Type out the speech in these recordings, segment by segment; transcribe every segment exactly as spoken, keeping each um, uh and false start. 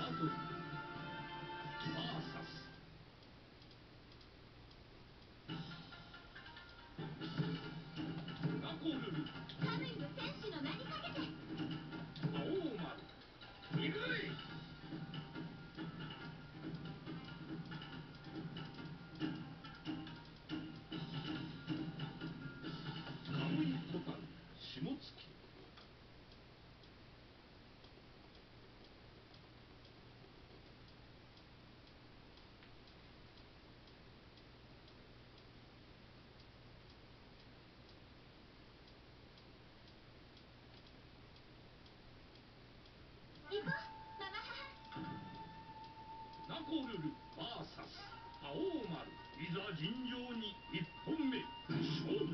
トルバーサスナコルル。 カムイの戦士の名にかけて。 青丸行くぜ。カムイコタル下月。 行こう、ママ母。 ナコルルバーサス青丸。いざ尋常に一本目勝負。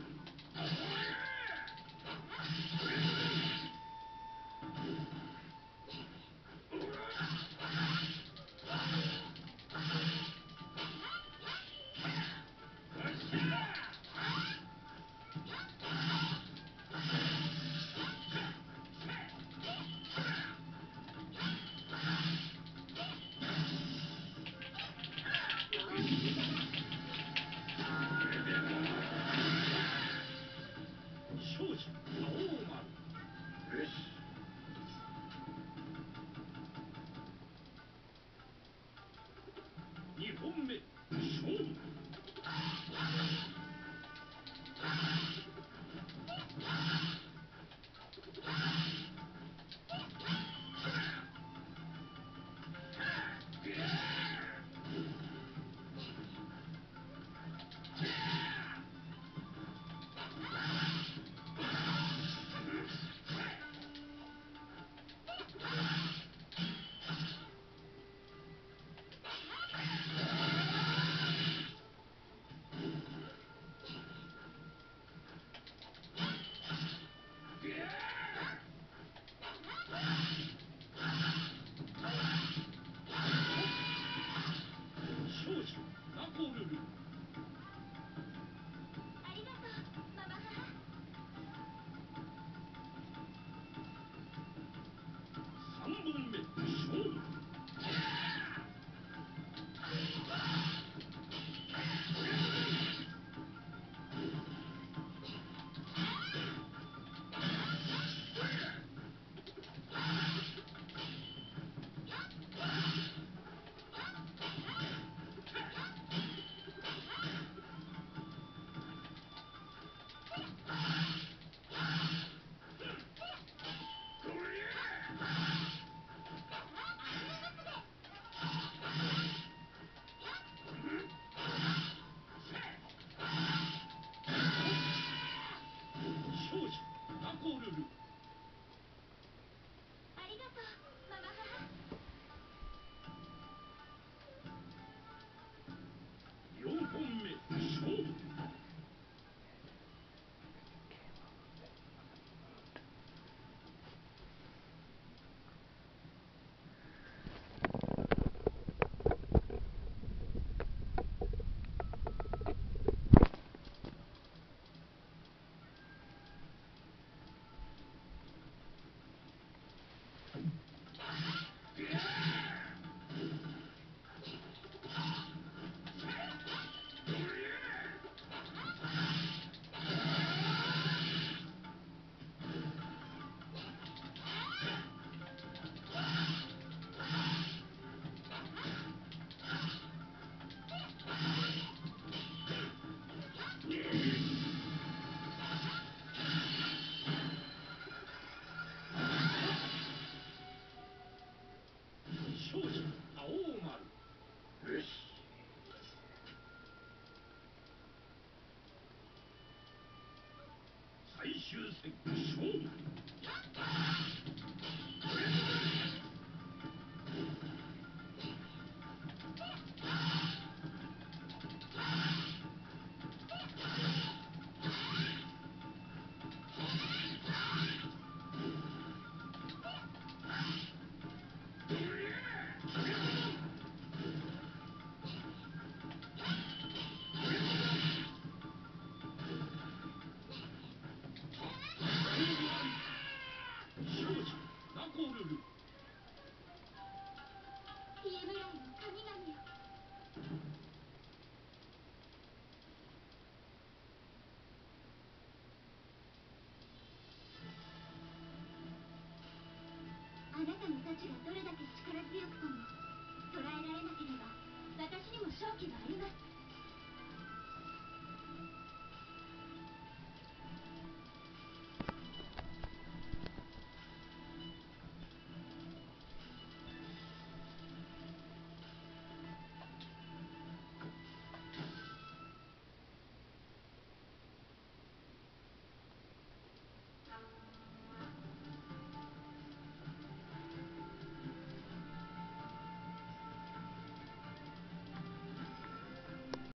勝者青丸。よし。二本目勝負。勝者ナコルル。 ありがとう、ママ母。 三本目勝負。勝者ナコルル。 ありがとう、ママ母。 四本目勝負。 なたの太刀がどれだけ力強くとも捉えられなければ私にも勝機があります。